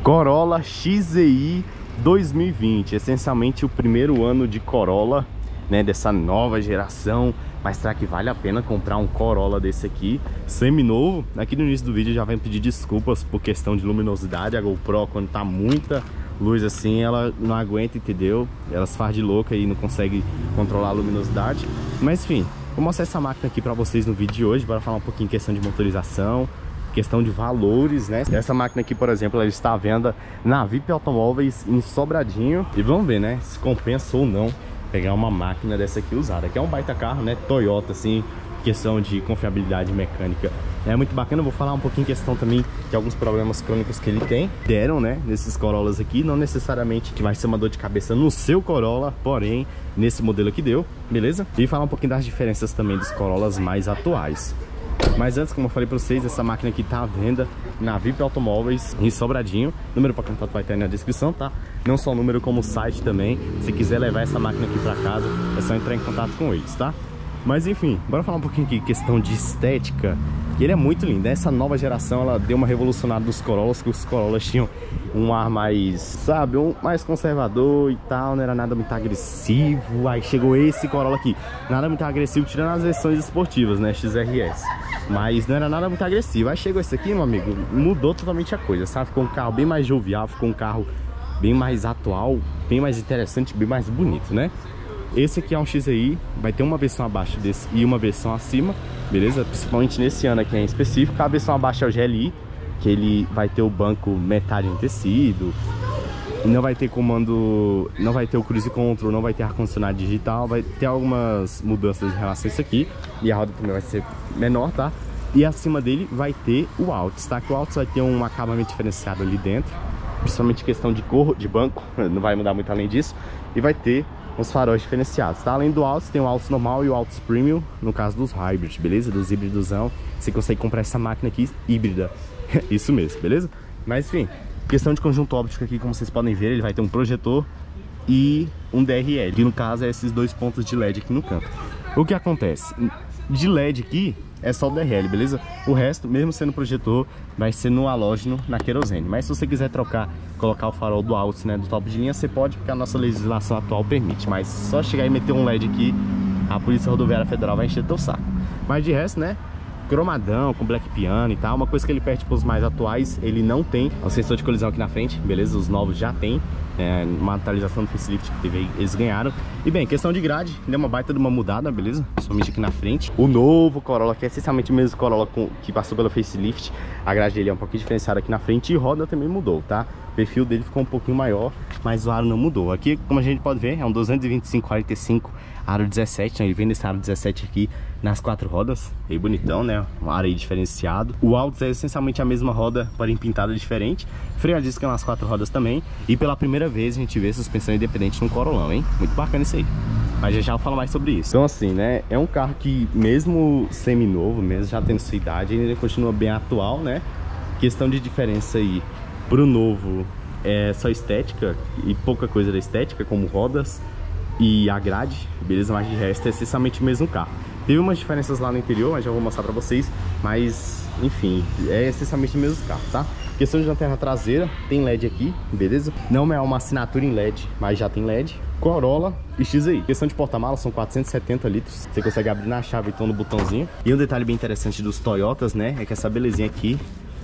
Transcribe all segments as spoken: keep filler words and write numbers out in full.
Corolla X Z I dois mil e vinte, essencialmente o primeiro ano de Corolla, né, dessa nova geração. Mas será que vale a pena comprar um Corolla desse aqui, semi-novo? Aqui no início do vídeo já vai pedir desculpas por questão de luminosidade. A GoPro, quando tá muita luz assim, ela não aguenta, entendeu? Ela se faz de louca e não consegue controlar a luminosidade. Mas enfim, vou mostrar essa máquina aqui pra vocês no vídeo de hoje. Bora falar um pouquinho em questão de motorização, questão de valores, né? Essa máquina aqui, por exemplo, ela está à venda na V I P Automóveis em Sobradinho. E vamos ver, né, se compensa ou não pegar uma máquina dessa aqui usada. Aqui é um baita carro, né, Toyota, assim, questão de confiabilidade mecânica é muito bacana. Eu vou falar um pouquinho em questão também de alguns problemas crônicos que ele tem, deram, né, nesses Corollas aqui. Não necessariamente que vai ser uma dor de cabeça no seu Corolla, porém, nesse modelo aqui deu, beleza? E falar um pouquinho das diferenças também dos Corollas mais atuais. Mas antes, como eu falei pra vocês, essa máquina aqui tá à venda na V I P Automóveis em Sobradinho. O número para contato vai estar aí na descrição, tá? Não só o número, como o site também. Se quiser levar essa máquina aqui pra casa, é só entrar em contato com eles, tá? Mas enfim, bora falar um pouquinho aqui, questão de estética, que ele é muito lindo. Essa nova geração, ela deu uma revolucionada dos Corollas, que os Corollas tinham um ar mais, sabe, um mais conservador e tal, não era nada muito agressivo. Aí chegou esse Corolla aqui, nada muito agressivo, tirando as versões esportivas, né, X R S, mas não era nada muito agressivo. Aí chegou esse aqui, meu amigo, mudou totalmente a coisa, sabe? Ficou um carro bem mais jovial, ficou um carro bem mais atual, bem mais interessante, bem mais bonito, né? Esse aqui é um X Z I, vai ter uma versão abaixo desse e uma versão acima, beleza? Principalmente nesse ano aqui em específico. A versão abaixo é o G L I, que ele vai ter o banco metade em tecido, não vai ter comando, não vai ter o cruise control, não vai ter ar-condicionado digital, vai ter algumas mudanças em relação a isso aqui. E a roda também vai ser menor, tá? E acima dele vai ter o Altis, tá? Que o Altis vai ter um acabamento diferenciado ali dentro, principalmente questão de cor de banco, não vai mudar muito além disso. E vai ter os faróis diferenciados, tá? Além do Altis, tem o Altis normal e o Altis Premium, no caso dos Hybrids, beleza? Dos híbridosão, você consegue comprar essa máquina aqui híbrida, isso mesmo, beleza? Mas enfim, questão de conjunto óptico aqui, como vocês podem ver, ele vai ter um projetor e um D R L, que no caso é esses dois pontos de L E D aqui no canto. O que acontece? De L E D aqui é só o D R L, beleza? O resto, mesmo sendo projetor, vai ser no halógeno, na querosene. Mas se você quiser trocar, colocar o farol do Altis, né, do top de linha, você pode, porque a nossa legislação atual permite. Mas só chegar e meter um L E D aqui, a Polícia Rodoviária Federal vai encher teu saco. Mas de resto, né, cromadão, com black piano e tal. Uma coisa que ele perde para os mais atuais, ele não tem o sensor de colisão aqui na frente, beleza? Os novos já tem, é, uma atualização do facelift que teve aí, eles ganharam. E bem, questão de grade, deu uma baita de uma mudada, beleza? Principalmente aqui na frente. O novo Corolla, que é essencialmente o mesmo Corolla com, que passou pelo facelift, a grade dele é um pouquinho diferenciada aqui na frente e roda também mudou, tá? O perfil dele ficou um pouquinho maior, mas o aro não mudou. Aqui, como a gente pode ver, é um duzentos e vinte e cinco quarenta e cinco aro dezessete, né? Ele vem desse aro dezessete aqui nas quatro rodas, bem bonitão, né? Um aro aí diferenciado. O Altis é essencialmente a mesma roda, porém pintada diferente. Freio a disco nas quatro rodas também. E pela primeira vez a gente vê suspensão independente no Corollão, hein? Muito bacana isso aí. Mas já já eu falo mais sobre isso. Então assim, né? É um carro que mesmo semi-novo, mesmo já tendo sua idade, ainda continua bem atual, né? Questão de diferença aí pro novo é só estética e pouca coisa da estética, como rodas e a grade, beleza? Mas de resto é essencialmente o mesmo carro. Teve umas diferenças lá no interior, mas já vou mostrar pra vocês. Mas, enfim, é essencialmente o mesmo carro, tá? Questão de lanterna traseira, tem L E D aqui, beleza? Não é uma assinatura em L E D, mas já tem L E D. Corolla e X Z I. Questão de porta-malas, são quatrocentos e setenta litros. Você consegue abrir na chave, então, no botãozinho. E um detalhe bem interessante dos Toyotas, né? É que essa belezinha aqui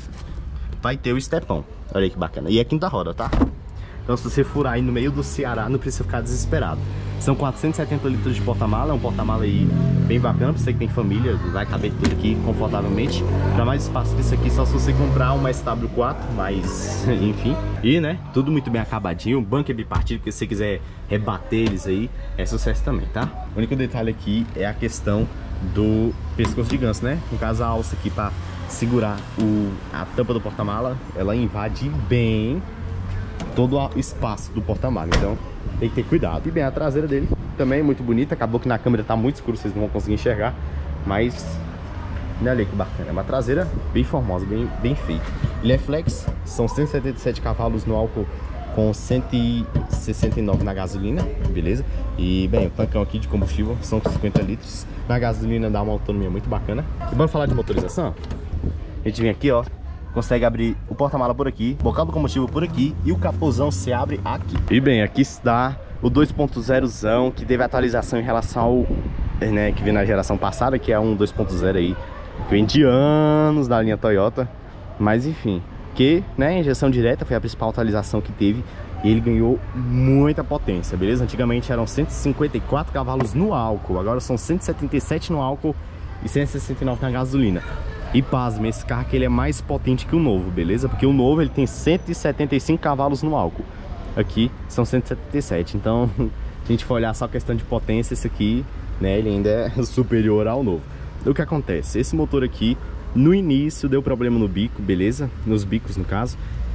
vai ter o estepão. Olha aí que bacana. E é quinta roda, tá? Então se você furar aí no meio do Ceará, não precisa ficar desesperado. São quatrocentos e setenta litros de porta-mala, é um porta-mala aí bem bacana, pra você que tem família, vai caber tudo aqui confortavelmente. Pra mais espaço que isso aqui, só se você comprar uma S W quatro, mas enfim. E né, tudo muito bem acabadinho, banco é bipartido, porque se você quiser rebater eles aí, é sucesso também, tá? O único detalhe aqui é a questão do pescoço de ganso, né? No caso a alça aqui pra segurar o, a tampa do porta-mala, ela invade bem todo o espaço do porta-mala, então tem que ter cuidado. E bem, a traseira dele também é muito bonita. Acabou que na câmera tá muito escuro, vocês não vão conseguir enxergar, mas olha ali que bacana, é uma traseira bem formosa, bem, bem feita. Ele é flex, são cento e setenta e sete cavalos no álcool com cento e sessenta e nove na gasolina, beleza? E bem, o tancão aqui de combustível são cinquenta litros. Na gasolina dá uma autonomia muito bacana. E vamos falar de motorização? A gente vem aqui, ó, consegue abrir o porta-mala por aqui, bocal do combustível por aqui e o capôzão se abre aqui. E bem, aqui está o dois ponto zerozão, que teve atualização em relação ao, né, que vem na geração passada, que é um dois ponto zero aí, que vem de anos da linha Toyota. Mas enfim, que, né, injeção direta foi a principal atualização que teve. E ele ganhou muita potência, beleza? Antigamente eram cento e cinquenta e quatro cavalos no álcool, agora são cento e setenta e sete no álcool e cento e sessenta e nove na gasolina. E pasme, esse carro aqui ele é mais potente que o novo, beleza? Porque o novo ele tem cento e setenta e cinco cavalos no álcool, aqui são cento e setenta e sete. Então, se a gente for olhar só a questão de potência, esse aqui, né, ele ainda é superior ao novo. O que acontece? Esse motor aqui, no início deu problema no bico, beleza? Nos bicos, no caso.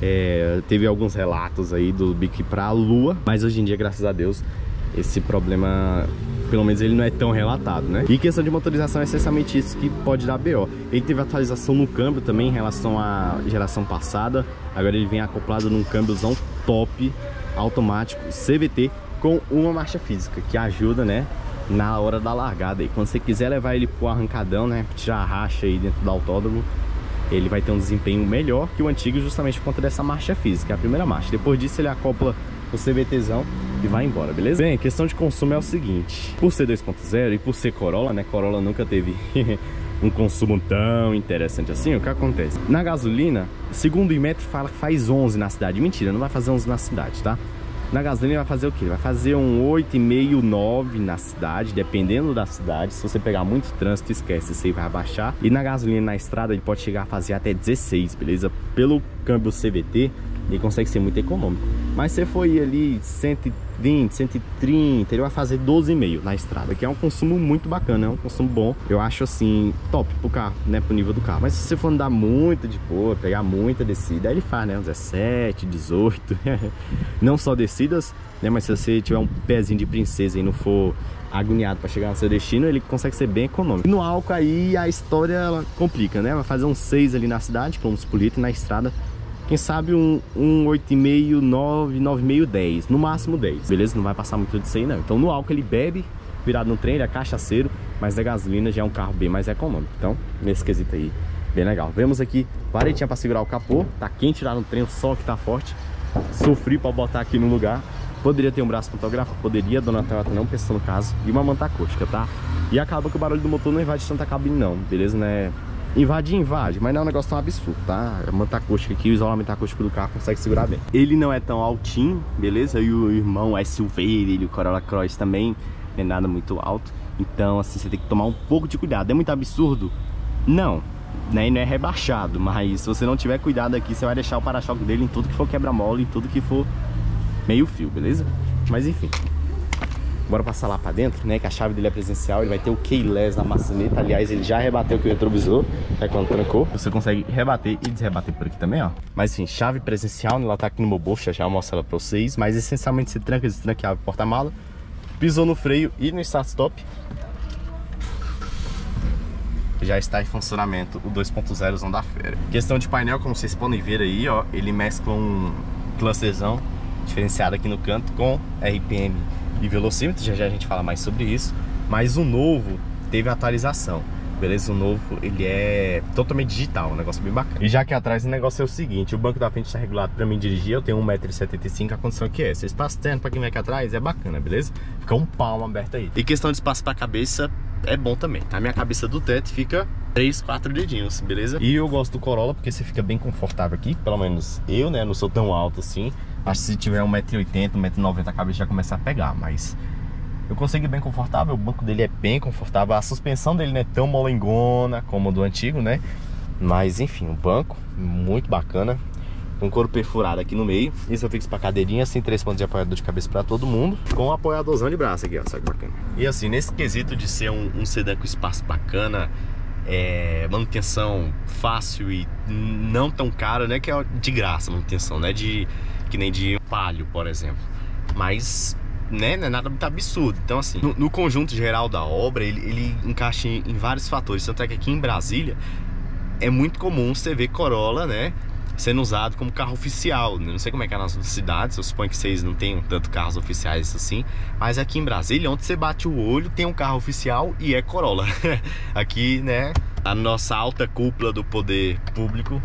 É, teve alguns relatos aí do bico para a lua, mas hoje em dia, graças a Deus, esse problema, pelo menos ele não é tão relatado, né? E questão de motorização é essencialmente isso que pode dar B O. Ele teve atualização no câmbio também em relação à geração passada. Agora ele vem acoplado num câmbiozão top, automático, C V T, com uma marcha física, que ajuda, né, na hora da largada. E quando você quiser levar ele pro arrancadão, né, tirar a racha aí dentro do autódromo, ele vai ter um desempenho melhor que o antigo, justamente por conta dessa marcha física, a primeira marcha. Depois disso ele acopla o CVTzão e vai embora, beleza? Bem, questão de consumo é o seguinte: por ser dois ponto zero e por ser Corolla, né, Corolla nunca teve um consumo tão interessante assim. O que acontece? Na gasolina, segundo o Imetro fala que faz onze na cidade. Mentira, não vai fazer onze na cidade, tá? Na gasolina vai fazer o quê? Vai fazer um oito e meio, nove na cidade, dependendo da cidade. Se você pegar muito trânsito, esquece, isso aí vai abaixar. E na gasolina, na estrada, ele pode chegar a fazer até dezesseis, beleza? Pelo câmbio C V T, ele consegue ser muito econômico. Mas se for ir ali cento e vinte, cento e trinta, ele vai fazer doze e meio na estrada, que é um consumo muito bacana, é um consumo bom. Eu acho assim, top pro carro, né, pro nível do carro. Mas se você for andar muito de boa, pegar muita descida, aí ele faz, né, uns dezessete, dezoito. Não só descidas, né, mas se você tiver um pezinho de princesa e não for agoniado para chegar no seu destino, ele consegue ser bem econômico. No álcool aí a história ela complica, né? Vai fazer uns seis ali na cidade, quilômetros por litro, na estrada quem sabe um, um oito e meio, nove, nove e meio, dez, no máximo dez, beleza? Não vai passar muito disso aí não. Então no álcool ele bebe, virado no trem, ele é cachaceiro, mas da gasolina já é um carro bem mais econômico. Então, nesse quesito aí, bem legal. Vemos aqui, varetinha para segurar o capô, tá quente lá no trem, o sol que tá forte. Sofri para botar aqui no lugar. Poderia ter um braço fotográfico, poderia, a dona Toyota não pensou no caso. E uma manta acústica, tá? E acaba que o barulho do motor não invade tanta cabine não, beleza, né? Invadir, invade, mas não é um negócio tão absurdo, tá? A manta acústica aqui, o isolamento acústico do carro consegue segurar bem. Ele não é tão altinho, beleza? E o irmão S U V dele, o Corolla Cross também, não é nada muito alto. Então, assim, você tem que tomar um pouco de cuidado. É muito absurdo? Não, né? E não é rebaixado, mas se você não tiver cuidado aqui, você vai deixar o para-choque dele em tudo que for quebra-mola, em tudo que for meio fio, beleza? Mas enfim, bora passar lá pra dentro, né? Que a chave dele é presencial. Ele vai ter o keyless na maçaneta. Aliás, ele já rebateu aqui o retrovisor, é quando trancou. Você consegue rebater e desrebater por aqui também, ó. Mas enfim, chave presencial, ela tá aqui no meu bolso, já já eu mostro ela pra vocês. Mas essencialmente você tranca, destranca a porta-mala, pisou no freio e no start-stop. Já está em funcionamento o dois ponto zero da fera. Questão de painel, como vocês podem ver aí, ó, ele mescla um clusterzão diferenciado aqui no canto com R P M e velocímetro. Já já a gente fala mais sobre isso. Mas o novo teve atualização, beleza? O novo ele é totalmente digital, um negócio bem bacana. E já que atrás o negócio é o seguinte: o banco da frente está regulado para mim dirigir. Eu tenho um metro e setenta e cinco, a condição que é essa. Espaço externo para quem vem aqui atrás é bacana, beleza? Fica um palmo aberto aí. E questão de espaço para a cabeça é bom também, tá? Minha cabeça do teto fica três, quatro dedinhos, beleza? E eu gosto do Corolla porque você fica bem confortável aqui. Pelo menos eu, né? Não sou tão alto assim. Acho que se tiver um metro e oitenta, um metro e noventa a cabeça já começa a pegar. Mas eu consigo ir bem confortável. O banco dele é bem confortável. A suspensão dele não é tão molengona como o do antigo, né? Mas enfim, o banco muito bacana, com couro perfurado aqui no meio. Isso eu fixo pra cadeirinha, assim, três pontos de apoiador de cabeça pra todo mundo, com um apoiadorzão de braço aqui, ó, só que bacana. E assim, nesse quesito de ser um, um sedã com espaço bacana, é, manutenção fácil e não tão cara, né? Que é de graça a manutenção, né? De, que nem de Palio, por exemplo. Mas, né, não é nada muito absurdo. Então assim, no, no conjunto geral da obra, ele, ele encaixa em, em vários fatores. Tanto é que aqui em Brasília é muito comum você ver Corolla, né, sendo usado como carro oficial. Não sei como é que é nas outras cidades, eu suponho que vocês não tenham tanto carros oficiais assim, mas aqui em Brasília, onde você bate o olho, tem um carro oficial e é Corolla. Aqui, né, a nossa alta cúpula do poder público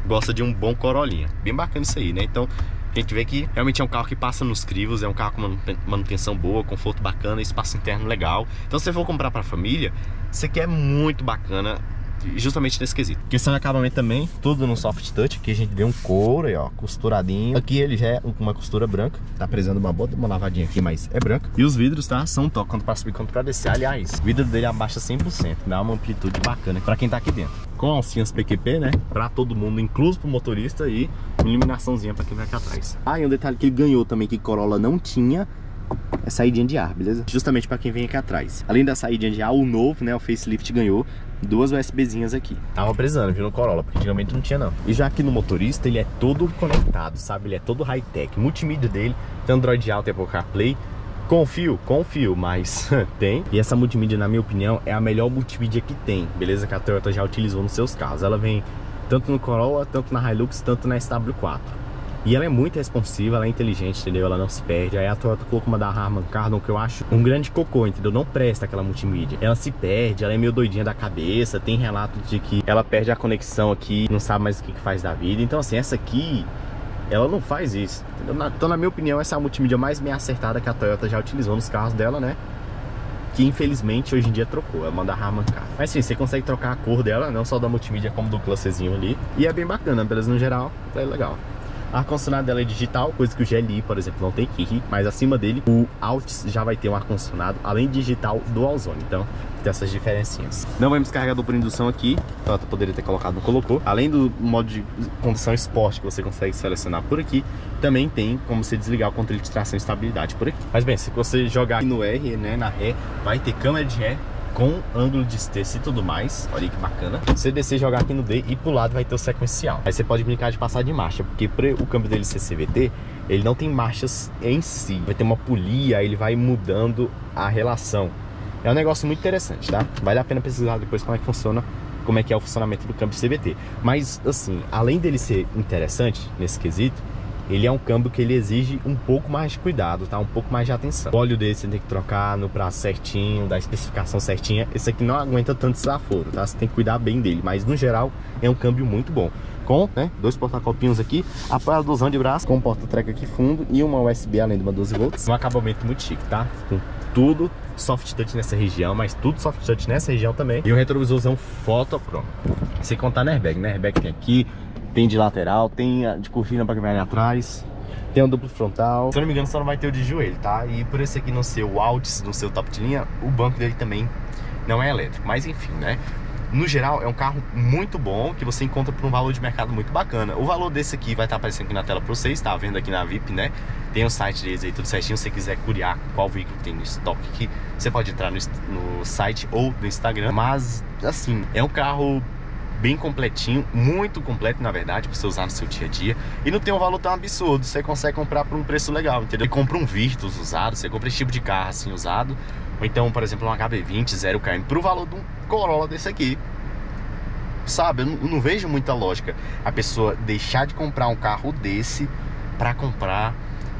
gosta de um bom Corolinha. Bem bacana isso aí, né? Então a gente vê que realmente é um carro que passa nos crivos, é um carro com manutenção boa, conforto bacana, espaço interno legal. Então se você for comprar pra família, isso aqui é muito bacana, justamente nesse quesito. Questão de acabamento também, tudo no soft touch. Aqui a gente vê um couro aí, ó, costuradinho. Aqui ele já é uma costura branca, tá precisando uma boa uma lavadinha aqui, mas é branca. E os vidros, tá, são top, quanto pra subir, quanto pra descer. Aliás, o vidro dele abaixa cem por cento, dá uma amplitude bacana pra quem tá aqui dentro. Com alcinhas P Q P, né, pra todo mundo, incluso pro motorista, e uma iluminaçãozinha pra quem vai aqui atrás. Ah, e um detalhe que ele ganhou também, que Corolla não tinha, é saída de ar, beleza? Justamente para quem vem aqui atrás. Além da saída de ar, o novo, né, o facelift ganhou duas USBzinhas aqui. Tava precisando, viu, no Corolla, porque antigamente não tinha não. E já aqui no motorista, ele é todo conectado, sabe? Ele é todo high-tech. Multimídia dele, tem Android Auto e Apple CarPlay. Confio, confio, mas tem. E essa multimídia, na minha opinião, é a melhor multimídia que tem, beleza? Que a Toyota já utilizou nos seus carros. Ela vem tanto no Corolla, tanto na Hilux, tanto na S W quatro. E ela é muito responsiva, ela é inteligente, entendeu? Ela não se perde. Aí a Toyota colocou uma da Harman Kardon, que eu acho um grande cocô, entendeu? Não presta aquela multimídia. Ela se perde, ela é meio doidinha da cabeça. Tem relato de que ela perde a conexão aqui, não sabe mais o que, que faz da vida. Então assim, essa aqui, ela não faz isso, entendeu? Então na minha opinião, essa é a multimídia mais bem acertada que a Toyota já utilizou nos carros dela, né? Que infelizmente hoje em dia trocou, é uma da Harman Kardon. Mas sim, você consegue trocar a cor dela, não só da multimídia como do classezinho ali. E é bem bacana, beleza? No geral, é legal. A ar-condicionado dela é digital, coisa que o G L I, por exemplo, não tem aqui. Mas acima dele, o Altis já vai ter um ar-condicionado, além de digital, dual zone. Então, tem essas diferencinhas. Não vemos carregador por indução aqui, então eu poderia ter colocado, não colocou. Além do modo de condução esporte que você consegue selecionar por aqui, também tem como você desligar o controle de tração e estabilidade por aqui. Mas bem, se você jogar aqui no R, né, na ré, vai ter câmera de ré com ângulo de distância e tudo mais. Olha que bacana. Se você descer e jogar aqui no D, e pro lado vai ter o sequencial. Aí você pode brincar de passar de marcha, porque por o câmbio dele ser C V T, ele não tem marchas em si. Vai ter uma polia, aí ele vai mudando a relação. É um negócio muito interessante, tá? Vale a pena pesquisar depois como é que funciona, como é que é o funcionamento do câmbio C V T. Mas assim, além dele ser interessante nesse quesito, ele é um câmbio que ele exige um pouco mais de cuidado, tá? Um pouco mais de atenção. O óleo dele você tem que trocar no prazo certinho, da especificação certinha. Esse aqui não aguenta tanto desaforo, tá? Você tem que cuidar bem dele, mas no geral é um câmbio muito bom. Com, né, dois porta-copinhos aqui, apoiadorzão de braço, com um porta-treca aqui fundo e uma U S B além de uma doze volts. Um acabamento muito chique, tá? Com tudo soft touch nessa região, mas tudo soft touch nessa região também. E um retrovisorzão fotocromo. Sem contar na airbag, né? Airbag tem aqui, tem de lateral, tem de cortina para quem vai ali atrás, tem um duplo frontal. Se eu não me engano, só não vai ter o de joelho, tá? E por esse aqui não ser o Altis, não ser o top de linha, o banco dele também não é elétrico. Mas enfim, né? No geral, é um carro muito bom, que você encontra por um valor de mercado muito bacana. O valor desse aqui vai estar aparecendo aqui na tela para vocês, tá vendo aqui na V I P, né? Tem o site deles aí tudo certinho. Se você quiser curiar qual veículo tem no estoque aqui, você pode entrar no, no site ou no Instagram. Mas, assim, é um carro bem completinho, muito completo na verdade, para você usar no seu dia a dia. E não tem um valor tão absurdo, você consegue comprar por um preço legal, entendeu? Você compra um Virtus usado, você compra esse tipo de carro assim usado, ou então, por exemplo, um H B vinte zero quilômetro pro valor de um Corolla desse aqui. Sabe, eu não, eu não vejo muita lógica a pessoa deixar de comprar um carro desse para comprar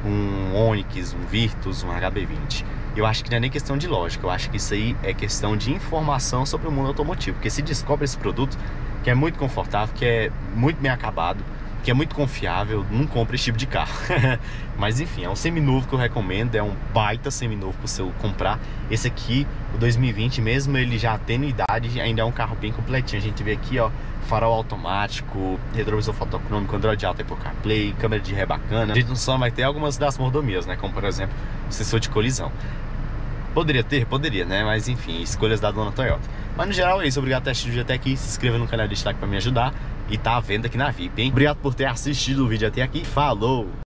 um Onix, um Virtus, um H B vinte. Eu acho que não é nem questão de lógica, eu acho que isso aí é questão de informação sobre o mundo automotivo. Porque se descobre esse produto, que é muito confortável, que é muito bem acabado, que é muito confiável, não compra esse tipo de carro. Mas enfim, é um seminovo que eu recomendo, é um baita seminovo para você comprar. Esse aqui, o dois mil e vinte, mesmo ele já tendo idade, ainda é um carro bem completinho. A gente vê aqui, ó, farol automático, retrovisor fotocrômico, Android Auto, Apple CarPlay, câmera de ré bacana. A gente só vai ter algumas das mordomias, né, como por exemplo, o sensor de colisão. Poderia ter? Poderia, né? Mas enfim, escolhas da dona Toyota. Mas no geral é isso, obrigado por ter assistido o vídeo até aqui. Se inscreva no canal e deixa o like pra me ajudar. E tá à venda aqui na V I P, hein? Obrigado por ter assistido o vídeo até aqui. Falou!